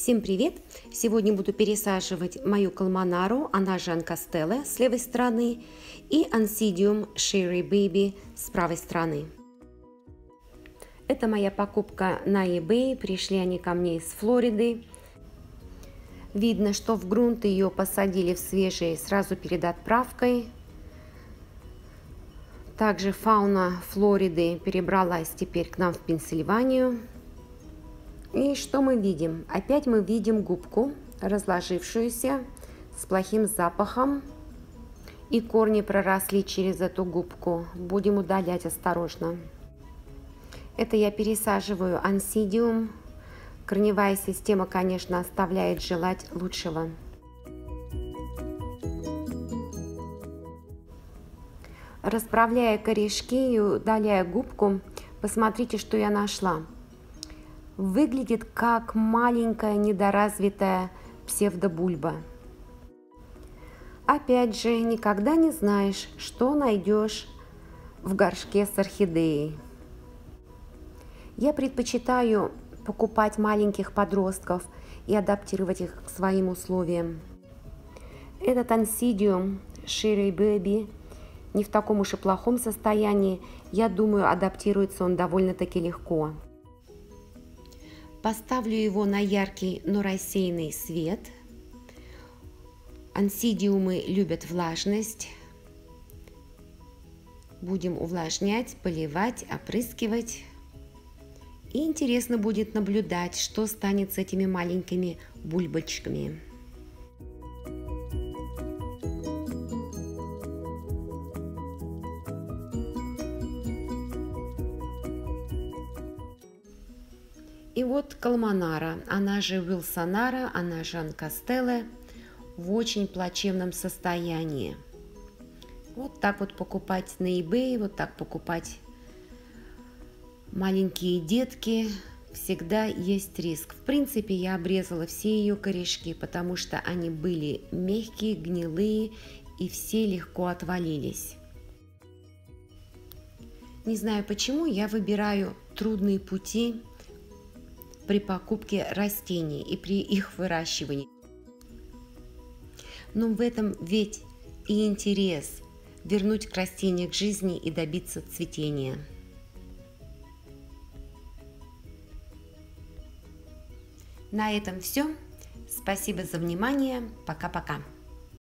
Всем привет! Сегодня буду пересаживать мою калманару, она же Анкастелле с левой стороны, и Oncidium Cherry Baby с правой стороны. Это моя покупка на eBay, пришли они ко мне из Флориды. Видно, что в грунт ее посадили в свежий сразу перед отправкой. Также фауна Флориды перебралась теперь к нам в Пенсильванию. И что мы видим? Опять мы видим губку, разложившуюся, с плохим запахом. И корни проросли через эту губку. Будем удалять осторожно. Это я пересаживаю Oncidium. Корневая система, конечно, оставляет желать лучшего. Расправляя корешки и удаляя губку, посмотрите, что я нашла. Выглядит как маленькая недоразвитая псевдобульба. Опять же, никогда не знаешь, что найдешь в горшке с орхидеей. Я предпочитаю покупать маленьких подростков и адаптировать их к своим условиям. Этот Oncidium Cherry Baby не в таком уж и плохом состоянии. Я думаю, адаптируется он довольно-таки легко. Поставлю его на яркий, но рассеянный свет. Онсидиумы любят влажность. Будем увлажнять, поливать, опрыскивать. И интересно будет наблюдать, что станет с этими маленькими бульбочками. И вот калманара, она же Вилсонара, она же Анкастелле, в очень плачевном состоянии. Вот так вот покупать на eBay, вот так покупать маленькие детки, всегда есть риск. В принципе, я обрезала все ее корешки, потому что они были мягкие, гнилые и все легко отвалились. Не знаю почему, я выбираю трудные пути при покупке растений и при их выращивании. Но в этом ведь и интерес – вернуть к растению к жизни и добиться цветения. На этом все. Спасибо за внимание. Пока-пока.